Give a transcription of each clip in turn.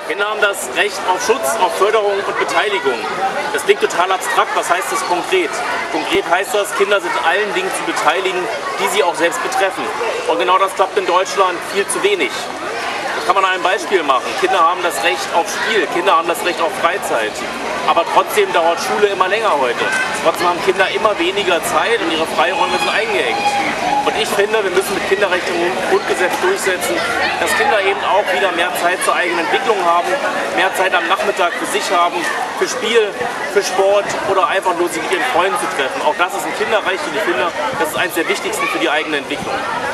Kinder haben das Recht auf Schutz, auf Förderung und Beteiligung. Das klingt total abstrakt, was heißt das konkret? Konkret heißt das, Kinder sind allen Dingen zu beteiligen, die sie auch selbst betreffen. Und genau das klappt in Deutschland viel zu wenig. Das kann man an einem Beispiel machen. Kinder haben das Recht auf Spiel, Kinder haben das Recht auf Freizeit. Aber trotzdem dauert Schule immer länger heute. Trotzdem haben Kinder immer weniger Zeit und ihre Freiräume sind eingeengt. Und ich finde, wir müssen mit Kinderrechten im Grundgesetz durchsetzen, dass Kinder eben auch wieder mehr Zeit zur eigenen Entwicklung haben, mehr Zeit am Nachmittag für sich haben, für Spiel, für Sport oder einfach nur sich mit ihren Freunden zu treffen. Auch das ist ein Kinderrecht und ich finde, das ist eines der wichtigsten für die eigene Entwicklung.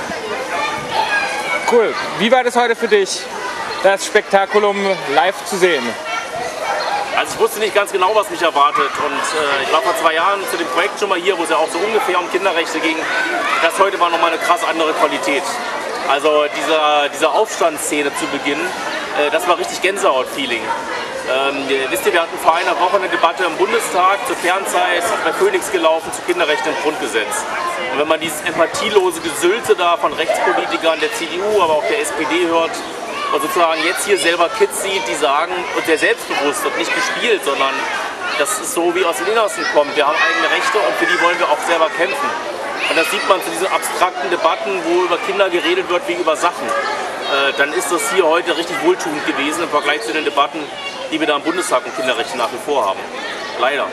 Cool. Wie war das heute für dich, das Spektakulum live zu sehen? Also ich wusste nicht ganz genau, was mich erwartet und ich war vor 2 Jahren zu dem Projekt schon mal hier, wo es ja auch so ungefähr um Kinderrechte ging. Das heute war nochmal eine krass andere Qualität. Also diese Aufstandsszene zu Beginn, das war richtig Gänsehaut-Feeling. Wisst ihr, wir hatten vor einer Woche eine Debatte im Bundestag zur Fernzeit, bei Phoenix gelaufen, zu Kinderrechten im Grundgesetz. Und wenn man dieses empathielose Gesülte da von Rechtspolitikern der CDU, aber auch der SPD hört, und sozusagen jetzt hier selber Kids sieht, die sagen, und sehr selbstbewusst und nicht gespielt, sondern das ist so, wie aus dem Innersten kommt. Wir haben eigene Rechte und für die wollen wir auch selber kämpfen. Und das sieht man zu diesen abstrakten Debatten, wo über Kinder geredet wird wie über Sachen. Dann ist das hier heute richtig wohltuend gewesen im Vergleich zu den Debatten, die wir da im Bundestag um Kinderrechte nach wie vor haben. Leider.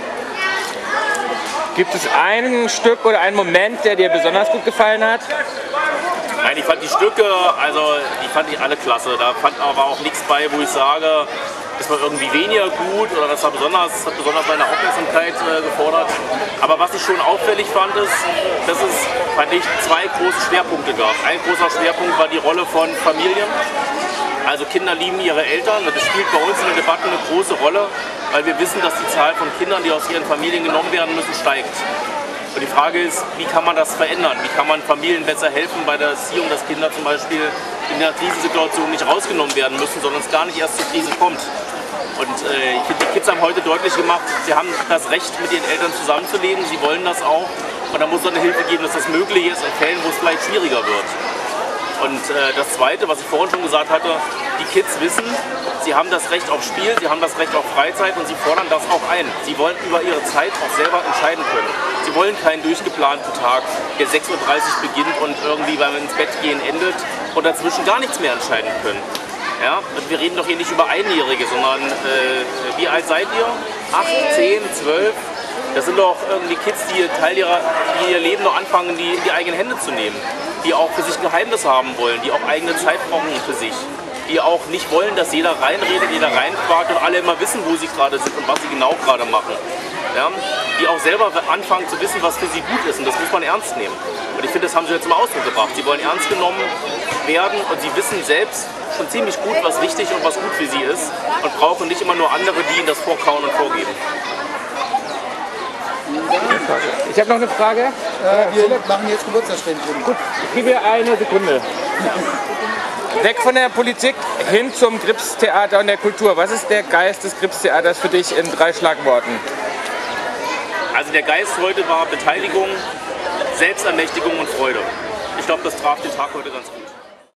Gibt es ein Stück oder einen Moment, der dir besonders gut gefallen hat? Nein, ich fand die Stücke, also die fand ich alle klasse. Da fand aber auch nichts bei, wo ich sage, das war irgendwie weniger gut oder das hat besonders meine Aufmerksamkeit gefordert. Aber was ich schon auffällig fand, ist, dass es, fand ich, 2 große Schwerpunkte gab. Ein großer Schwerpunkt war die Rolle von Familien. Also Kinder lieben ihre Eltern. Das spielt bei uns in den Debatten eine große Rolle, weil wir wissen, dass die Zahl von Kindern, die aus ihren Familien genommen werden müssen, steigt. Und die Frage ist, wie kann man das verändern? Wie kann man Familien besser helfen bei der Erziehung, dass Kinder zum Beispiel in einer Krisensituation nicht rausgenommen werden müssen, sondern es gar nicht erst zur Krise kommt. Und ich finde, die Kids haben heute deutlich gemacht, sie haben das Recht, mit ihren Eltern zusammenzuleben, sie wollen das auch. Und da muss es eine Hilfe geben, dass das möglich ist in Fällen, wo es vielleicht schwieriger wird. Und das Zweite, was ich vorhin schon gesagt hatte, die Kids wissen, sie haben das Recht auf Spiel, sie haben das Recht auf Freizeit und sie fordern das auch ein. Sie wollen über ihre Zeit auch selber entscheiden können. Sie wollen keinen durchgeplanten Tag, der 6:30 Uhr beginnt und irgendwie beim ins Bett gehen endet und dazwischen gar nichts mehr entscheiden können. Ja? Und wir reden doch hier nicht über Einjährige, sondern wie alt seid ihr? 8, 10, 12? Das sind doch irgendwie Kids, die ihr Leben noch anfangen, die in die eigenen Hände zu nehmen. Die auch für sich ein Geheimnis haben wollen, die auch eigene Zeit brauchen für sich. Die auch nicht wollen, dass jeder reinredet, jeder reinquakt und alle immer wissen, wo sie gerade sind und was sie genau gerade machen. Ja? Die auch selber anfangen zu wissen, was für sie gut ist und das muss man ernst nehmen. Und ich finde, das haben sie jetzt zum Ausdruck gebracht. Sie wollen ernst genommen werden und sie wissen selbst schon ziemlich gut, was wichtig und was gut für sie ist und brauchen nicht immer nur andere, die ihnen das vorkauen und vorgeben. Ich habe noch eine Frage. Wir machen jetzt Geburtstagsspenden. Gut, ich gebe mir eine Sekunde. Weg von der Politik hin zum Gripstheater und der Kultur. Was ist der Geist des Gripstheaters für dich in 3 Schlagworten? Also der Geist heute war Beteiligung, Selbstermächtigung und Freude. Ich glaube, das traf den Tag heute ganz gut.